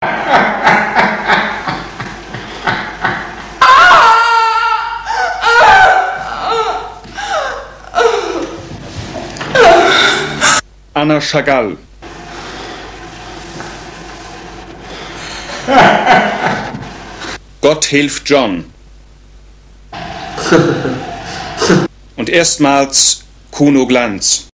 Anna Chagall. Gott hilft John. Und erstmals Kuno Glanz.